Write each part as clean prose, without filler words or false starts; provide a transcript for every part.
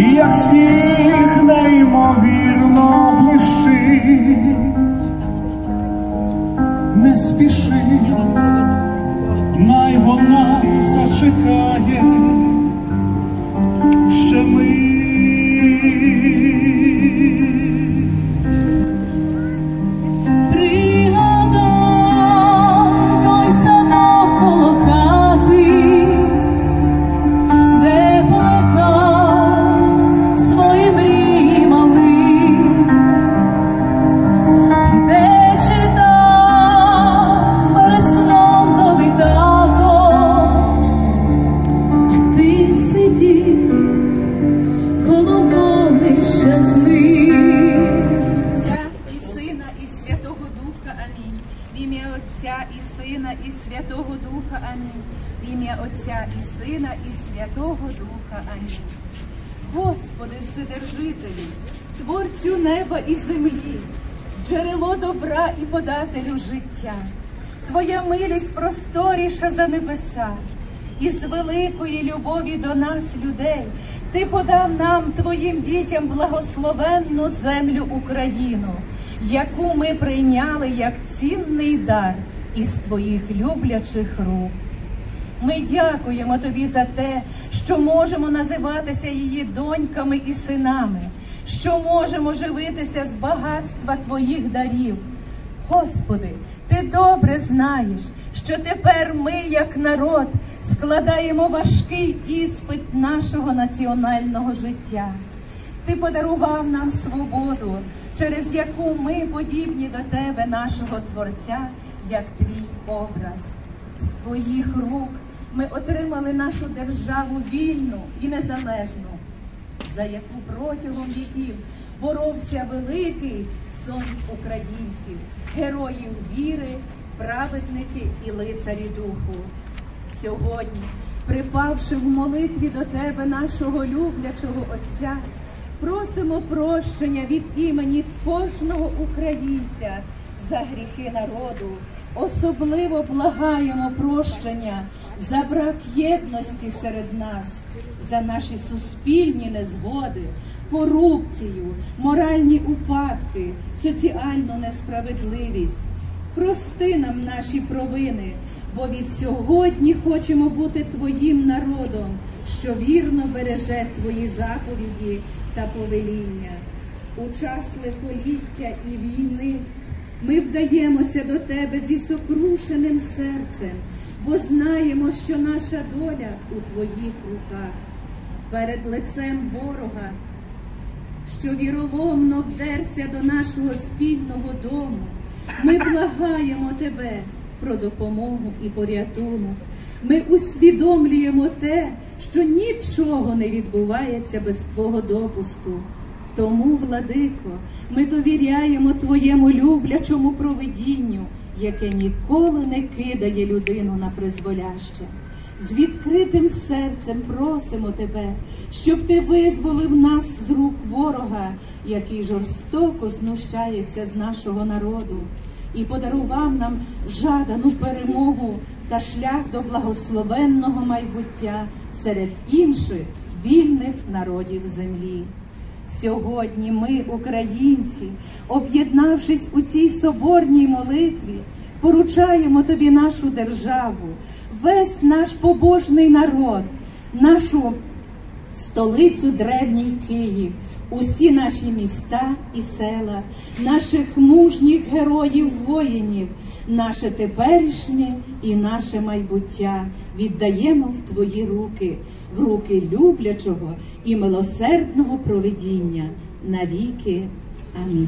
як сніг неймовірно блищить. Не спіши, най вона зачекає ще мить. Святого Духа, амінь. В ім'я Отця і Сина, і Святого Духа, амінь. Господи, Вседержителю, Творцю неба і землі, джерело добра і подателю життя, Твоя милість просторіша за небеса, і з великої любові до нас, людей, Ти подав нам, Твоїм дітям, благословенну землю Україну, яку ми прийняли як цінний дар із Твоїх люблячих рук. Ми дякуємо Тобі за те, що можемо називатися її доньками і синами, що можемо живитися з багатства Твоїх дарів. Господи, Ти добре знаєш, що тепер ми, як народ, складаємо важкий іспит нашого національного життя. Ти подарував нам свободу, через яку ми подібні до Тебе, нашого Творця, як Твій образ. З Твоїх рук ми отримали нашу державу вільну і незалежну, за яку протягом віків боровся великий сон українців, героїв віри, праведники і лицарі духу. Сьогодні, припавши в молитві до Тебе, нашого люблячого Отця, просимо прощення від імені кожного українця за гріхи народу. Особливо благаємо прощення за брак єдності серед нас, за наші суспільні незгоди, корупцію, моральні упадки, соціальну несправедливість. Прости нам наші провини, бо від сьогодні хочемо бути Твоїм народом, що вірно береже Твої заповіді та повеління. У час лихоліття і війни ми вдаємося до Тебе зі сокрушеним серцем, бо знаємо, що наша доля у Твоїх руках. Перед лицем ворога, що віроломно вдерся до нашого спільного дому, ми благаємо Тебе про допомогу і порятунок. Ми усвідомлюємо те, що нічого не відбувається без Твого допусту. Тому, Владико, ми довіряємо Твоєму люблячому провидінню, яке ніколи не кидає людину на призволяще. З відкритим серцем просимо Тебе, щоб Ти визволив нас з рук ворога, який жорстоко знущається з нашого народу, і подарував нам жадану перемогу та шлях до благословенного майбуття серед інших вільних народів землі. Сьогодні ми, українці, об'єднавшись у цій соборній молитві, поручаємо Тобі нашу державу, весь наш побожний народ, нашу столицю древній Київ, усі наші міста і села, наших мужніх героїв-воїнів, наше теперішнє і наше майбуття віддаємо в Твої руки, в руки люблячого і милосердного провидіння навіки. Амінь.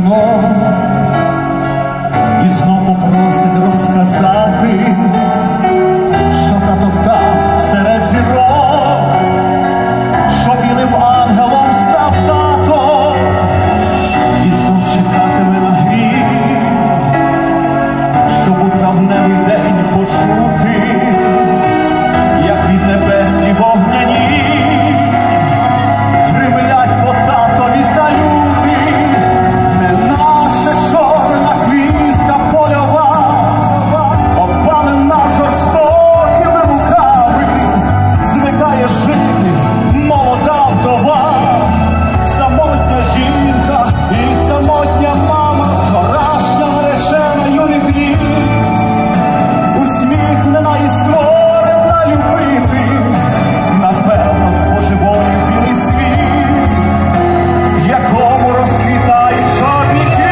знов, і знов попросить розказати, що тато там серед зірок, що білим ангелом став тато, і знов чекатиме на гріх, щоб у травневий день почути, як під небесі вогняні гримлять по татові салюти. Не наша чорна квітка польова, опалена жорстокими руками, звикає жити молода вдова, самотня жінка і самотня мама, вчорашня наречена юних літ, усміхнена і створена любити, напевно, збожеволів білий світ, в якому розквітають чорні квіти.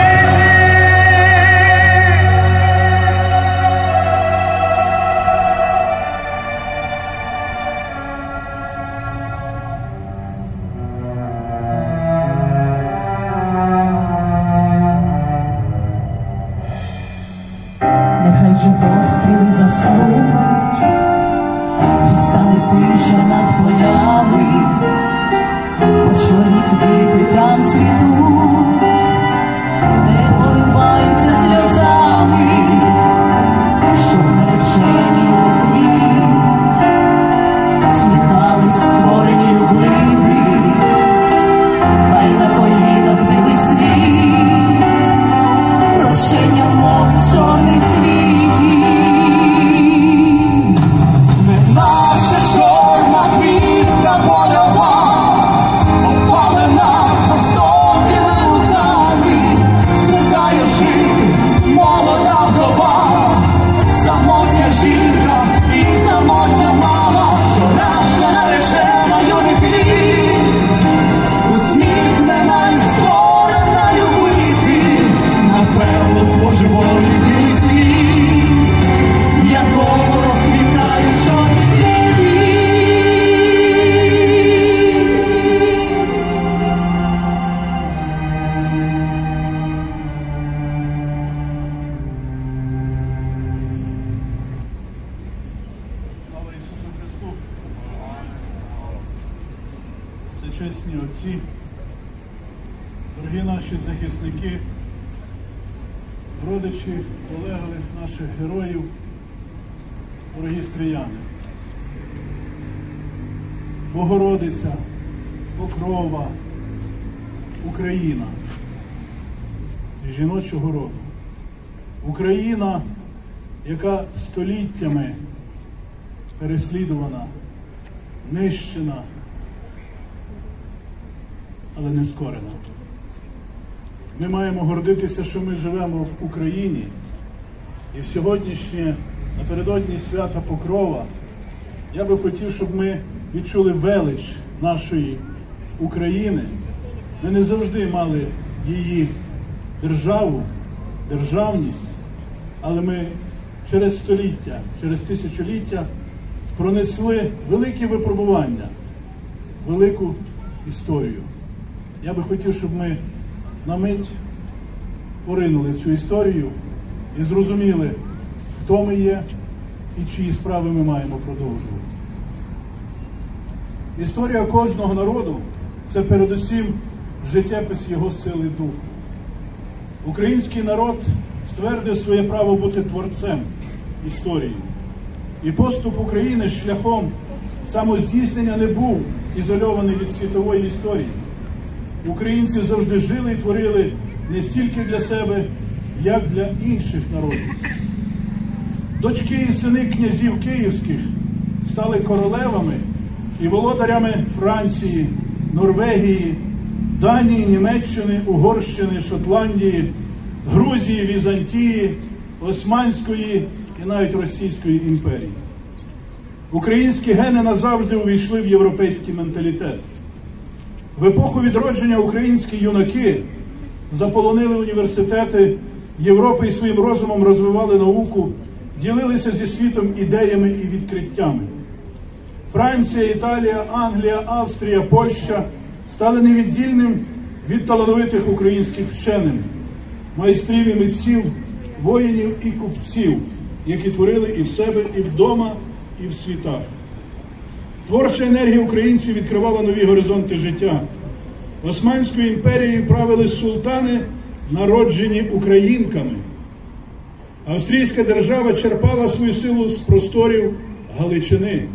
Нехай же постріли заснуть, і стане тиша над полями, бо чорні квіти там цвітуть, де поливаються сльозами, щоб наречені лихі сміхали створені любити, хай на колінах білий світ, прощення мов чорних квітів. Не наша чорна квітка польова, опалена жорстокими руками, звикає жити молода вдова, самотня жінка і самотня мама, вчорашня наречена юних літ, усміхнена і створена любити, напевно, збожеволів білий світ, в якому розквітають чорні квіти. Слава Ісусу Христу! Всечесні отці, дорогі наші захисники, родичі, полеглих наших героїв, дорогі стріяни. Богородиця, Покрова, Україна жіночого роду. Україна, яка століттями переслідувана, нищена, але не скорена. Ми маємо гордитися, що ми живемо в Україні, і в сьогоднішнє, напередодні свята Покрова, я би хотів, щоб ми відчули велич нашої України. Ми не завжди мали її державу, державність, але ми через століття, через тисячоліття пронесли великі випробування, велику історію. Я би хотів, щоб ми на мить поринули в цю історію і зрозуміли, хто ми є і чиї справи ми маємо продовжувати. Історія кожного народу – це передусім життєпис його сили духу. Український народ ствердив своє право бути творцем історії. І поступ України шляхом самоздійснення не був ізольований від світової історії. Українці завжди жили і творили не стільки для себе, як для інших народів. Дочки і сини князів київських стали королевами і володарями Франції, Норвегії, Данії, Німеччини, Угорщини, Шотландії, Грузії, Візантії, Османської і навіть Російської імперії. Українські гени назавжди увійшли в європейський менталітет. В епоху відродження українські юнаки заполонили університети Європи і своїм розумом розвивали науку, ділилися зі світом ідеями і відкриттями. Франція, Італія, Англія, Австрія, Польща стали невіддільним від талановитих українських вчених, майстрів і митців, воїнів і купців, які творили і в себе, і вдома, і в світах. Творча енергія українців відкривала нові горизонти життя. Османською імперією правили султани, народжені українками. Австрійська держава черпала свою силу з просторів Галичини.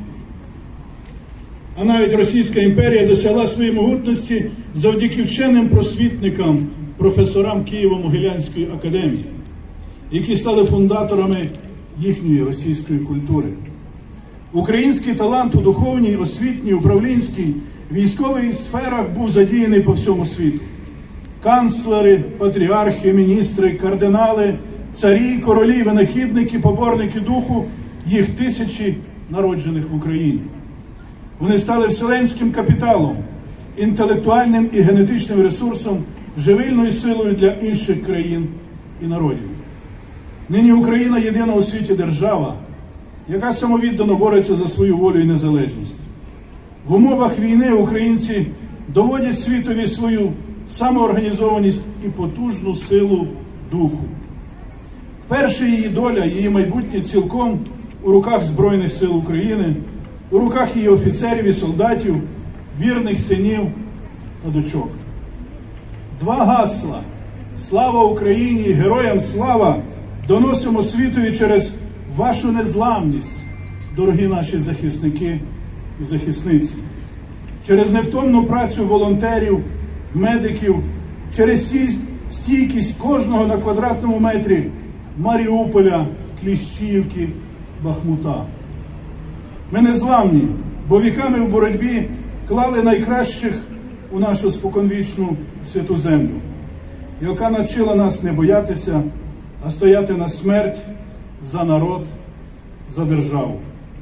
А навіть Російська імперія досягла своєї могутності завдяки вченим просвітникам, професорам Києво-Могилянської академії, які стали фундаторами їхньої російської культури. Український талант у духовній, освітній, управлінській, військовій сферах був задіяний по всьому світу. Канцлери, патріархи, міністри, кардинали, царі, королі, винахідники, поборники духу, їх тисячі народжених в Україні. Вони стали вселенським капіталом, інтелектуальним і генетичним ресурсом, живильною силою для інших країн і народів. Нині Україна – єдина у світі держава, яка самовіддано бореться за свою волю і незалежність. В умовах війни українці доводять світові свою самоорганізованість і потужну силу духу. Вперше її доля, її майбутнє цілком у руках Збройних сил України, у руках її офіцерів і солдатів, вірних синів та дочок. Два гасла «Слава Україні» і «Героям слава» доносимо світові через вашу незламність, дорогі наші захисники і захисниці. Через невтомну працю волонтерів, медиків, через стійкість кожного на квадратному метрі Маріуполя, Кліщіївки, Бахмута. Ми незламні, бо віками в боротьбі клали найкращих у нашу споконвічну святу землю, яка навчила нас не боятися, а стояти на смерть за народ, за державу.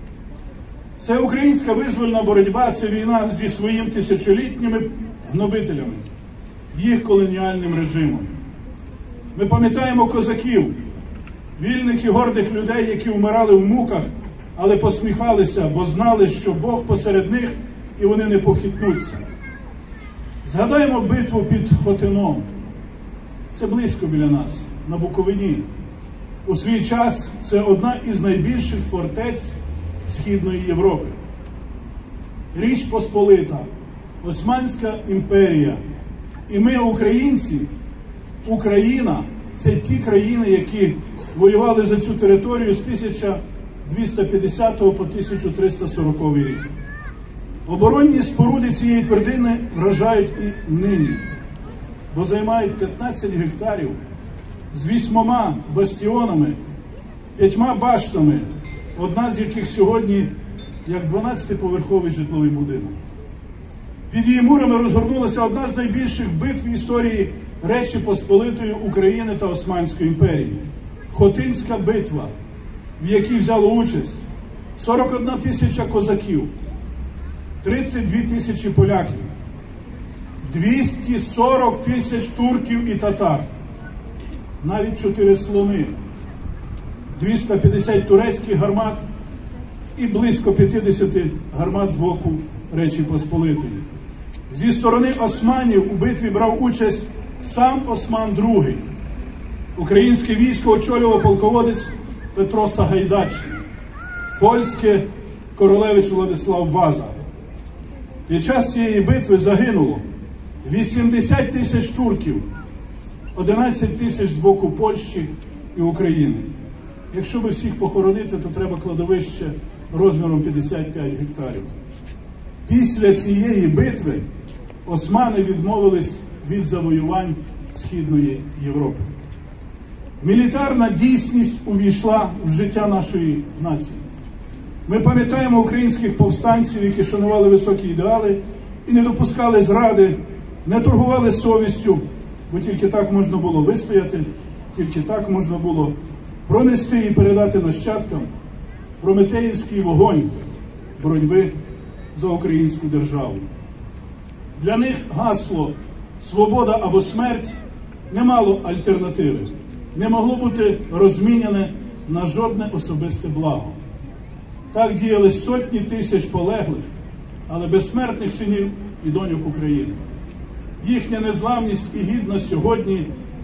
Це українська визвольна боротьба, це війна зі своїм тисячолітніми гнобителями, їх колоніальним режимом. Ми пам'ятаємо козаків, вільних і гордих людей, які вмирали в муках, але посміхалися, бо знали, що Бог посеред них і вони не похитнуться. Згадаємо битву під Хотином. Це близько біля нас, на Буковині. У свій час це одна із найбільших фортець Східної Європи. Річ Посполита, Османська імперія. І ми, українці, Україна – це ті країни, які воювали за цю територію з 1250 по 1340 рік. Оборонні споруди цієї твердини вражають і нині, бо займають 15 гектарів з 8 бастіонами, 5 баштами, одна з яких сьогодні як 12-поверховий житловий будинок. Під її мурами розгорнулася одна з найбільших битв в історії Речі Посполитої України та Османської імперії – Хотинська битва, в якій взяло участь 41 тисяча козаків, 32 тисячі поляків, 240 тисяч турків і татар, навіть 4 слони, 250 турецьких гармат і близько 50 гармат з боку Речі Посполитої. Зі сторони османів у битві брав участь сам Осман II. Українське військо очолював полководець Петро Сагайдачний, польське – королевич Владислав Ваза. Під час цієї битви загинуло 80 тисяч турків, 11 тисяч з боку Польщі і України. Якщо би всіх похоронити, то треба кладовище розміром 55 гектарів. Після цієї битви османи відмовились від завоювань Східної Європи. Мілітарна дійсність увійшла в життя нашої нації. Ми пам'ятаємо українських повстанців, які шанували високі ідеали і не допускали зради, не торгували совістю, бо тільки так можна було вистояти, тільки так можна було пронести і передати нащадкам прометеївський вогонь боротьби за українську державу. Для них гасло «Свобода або смерть» не мало альтернативи, не могло бути розміняне на жодне особисте благо. Так діяли сотні тисяч полеглих, але безсмертних синів і доньок України. Їхня незламність і гідність сьогодні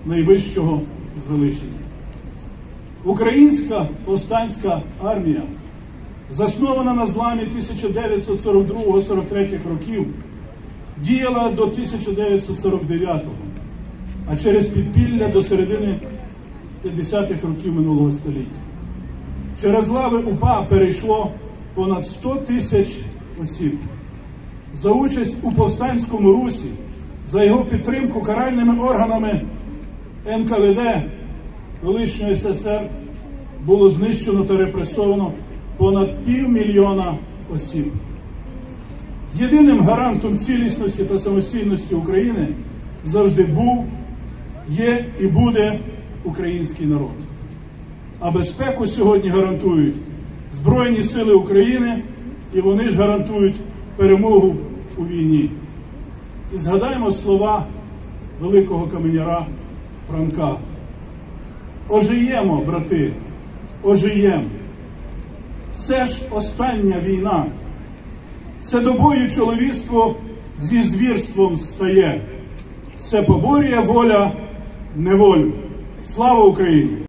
найвищого звеличення. Українська повстанська армія, заснована на зламі 1942-43 років, діяла до 1949-го, а через підпілля до середини 50-х років минулого століття. Через лави УПА перейшло понад 100 тисяч осіб. За участь у повстанському русі, за його підтримку каральними органами НКВД колишньої СССР було знищено та репресовано понад 500 000 осіб. Єдиним гарантом цілісності та самостійності України завжди був, є і буде український народ. А безпеку сьогодні гарантують Збройні сили України, і вони ж гарантують перемогу у війні. І згадаємо слова великого каменяра Франка. Ожиємо, брати, ожиємо. Це ж остання війна. Це до бою чоловіцтво зі звірством стає. Це поборює воля неволю. Слава Україні!